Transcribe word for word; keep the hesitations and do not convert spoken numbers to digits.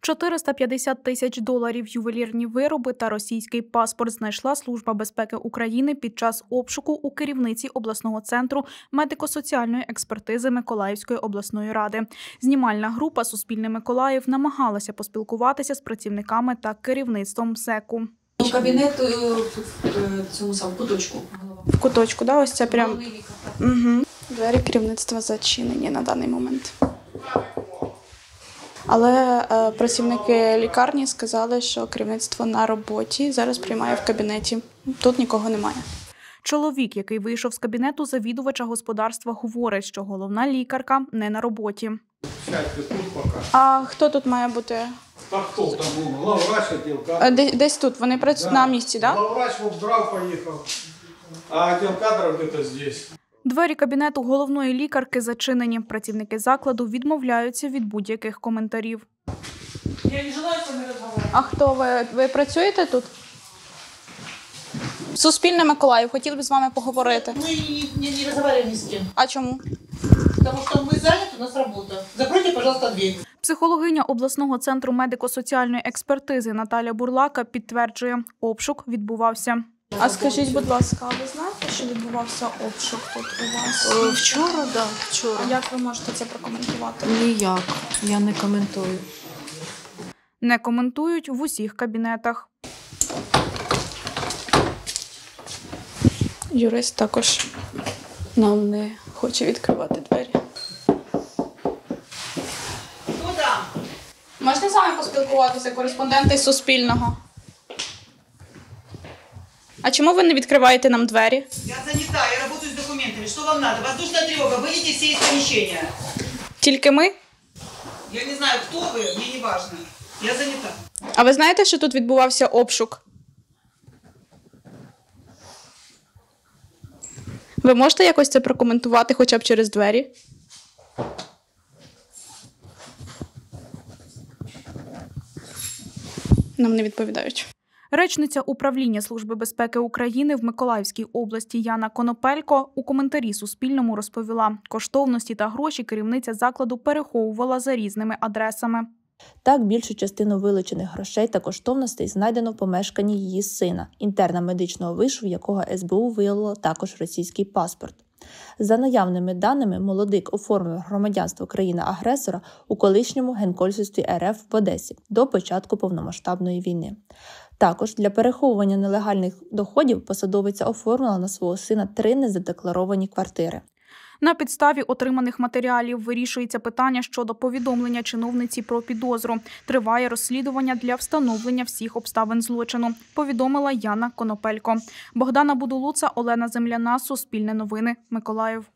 чотириста п'ятдесят тисяч доларів, ювелірні вироби та російський паспорт знайшла Служба безпеки України під час обшуку у керівниці обласного центру медико-соціальної експертизи Миколаївської обласної ради. Знімальна група «Суспільне Миколаїв» намагалася поспілкуватися з працівниками та керівництвом МСЕКу. Кабінет в цьому самому куточку. В куточку, да? Ось це прям. Угу. Двері керівництва зачинені на даний момент. Але е, працівники лікарні сказали, що керівництво на роботі, зараз приймає в кабінеті. Тут нікого немає. Чоловік, який вийшов з кабінету завідувача господарства, говорить, що головна лікарка не на роботі. А хто тут має бути? Так хто там був? Главврач відділка. Десь, десь тут, вони працюють да. на місці, так? Да? Главврач в Обдрав поїхав, а відділ кадрів десь здесь. Двері кабінету головної лікарки зачинені. Працівники закладу відмовляються від будь-яких коментарів. Я не желаю з вами розмовляти. А хто ви? Ви працюєте тут? Суспільне Миколаїв, хотіли б з вами поговорити. Ми не, не, не розмовляємо ні з ким. А чому? Тому що ми зайняті, у нас робота. Закройте, пожалуйста, двері. Психологиня обласного центру медико-соціальної експертизи Наталя Бурлака підтверджує, обшук відбувався. А скажіть, будь ласка, а ви знаєте, що відбувався обшук тут у вас? О, вчора, так, да, вчора. А як ви можете це прокоментувати? Ніяк, я не коментую. Не коментують в усіх кабінетах. Юрист також нам не хоче відкривати двері. Хто там? Можна з вами поспілкуватися, кореспонденти Суспільного? А чому ви не відкриваєте нам двері? Я зайнята, я працюю з документами. Що вам треба? Воздушна тривога, вийдіть всі із приміщення. Тільки ми? Я не знаю, хто ви, мені не важливо. Я зайнята. А ви знаєте, що тут відбувався обшук? Ви можете якось це прокоментувати хоча б через двері? Нам не відповідають. Речниця управління Служби безпеки України в Миколаївській області Яна Конопелько у коментарі Суспільному розповіла, коштовності та гроші керівниця закладу переховувала за різними адресами. Так, більшу частину вилучених грошей та коштовностей знайдено в помешканні її сина, інтерна медичного вишу, в якого ес бе у виявило також російський паспорт. За наявними даними, молодик оформив громадянство країни-агресора у колишньому генконсульстві ер еф в Одесі до початку повномасштабної війни. Також для переховування нелегальних доходів посадовиця оформила на свого сина три незадекларовані квартири. На підставі отриманих матеріалів вирішується питання щодо повідомлення чиновниці про підозру. Триває розслідування для встановлення всіх обставин злочину, повідомила Яна Конопелько. Богдана Будулуца, Олена Земляна, Суспільне новини, Миколаїв.